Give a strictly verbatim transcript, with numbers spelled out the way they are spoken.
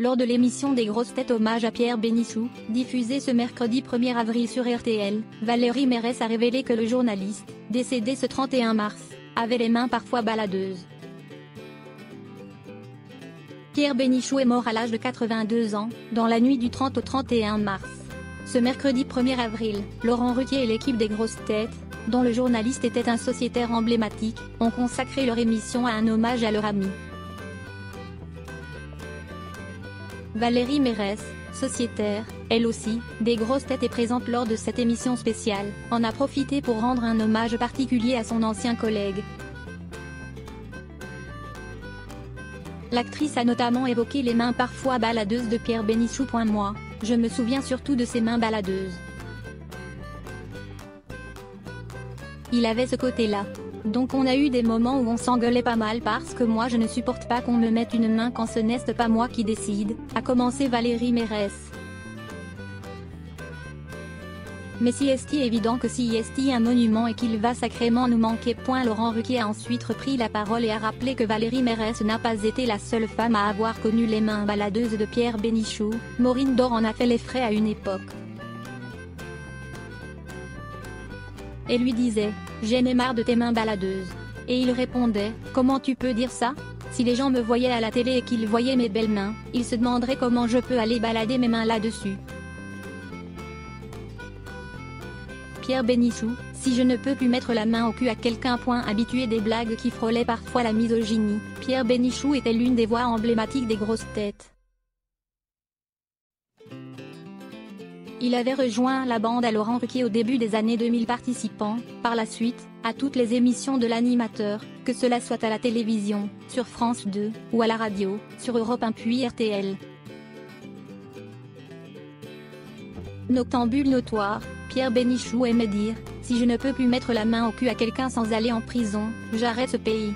lors de l'émission des grosses têtes hommage à Pierre Bénichou, diffusée ce mercredi premier avril sur R T L, Valérie Mérès a révélé que le journaliste, décédé ce trente et un mars, avait les mains parfois baladeuses. Pierre Bénichou est mort à l'âge de quatre-vingt-deux ans, dans la nuit du trente au trente et un mars. Ce mercredi premier avril, Laurent Ruquier et l'équipe des grosses têtes, dont le journaliste était un sociétaire emblématique, ont consacré leur émission à un hommage à leur ami. Valérie Mérès, sociétaire, elle aussi, des grosses têtes est présente lors de cette émission spéciale, en a profité pour rendre un hommage particulier à son ancien collègue. L'actrice a notamment évoqué les mains parfois baladeuses de Pierre Bénichou. Moi, je me souviens surtout de ses mains baladeuses. Il avait ce côté-là. Donc on a eu des moments où on s'engueulait pas mal parce que moi je ne supporte pas qu'on me mette une main quand ce n'est pas moi qui décide, a commencé Valérie Mérès. Mais si est évident que si est un monument et qu'il va sacrément nous manquer. Laurent Ruquier a ensuite repris la parole et a rappelé que Valérie Mérès n'a pas été la seule femme à avoir connu les mains baladeuses de Pierre Bénichou, Maureen Dore en a fait les frais à une époque. Et lui disait « J'en ai marre de tes mains baladeuses ». Et il répondait « Comment tu peux dire ça ? Si les gens me voyaient à la télé et qu'ils voyaient mes belles mains, ils se demanderaient comment je peux aller balader mes mains là-dessus. » Pierre Bénichou, si je ne peux plus mettre la main au cul à quelqu'un. Habitué des blagues qui frôlaient parfois la misogynie, Pierre Bénichou était l'une des voix emblématiques des grosses têtes. Il avait rejoint la bande à Laurent Ruquier au début des années deux mille, participant, par la suite, à toutes les émissions de l'animateur, que cela soit à la télévision, sur France deux, ou à la radio, sur Europe un puis R T L. Noctambule notoire, Pierre Bénichou aimait dire « Si je ne peux plus mettre la main au cul à quelqu'un sans aller en prison, j'arrête ce pays ».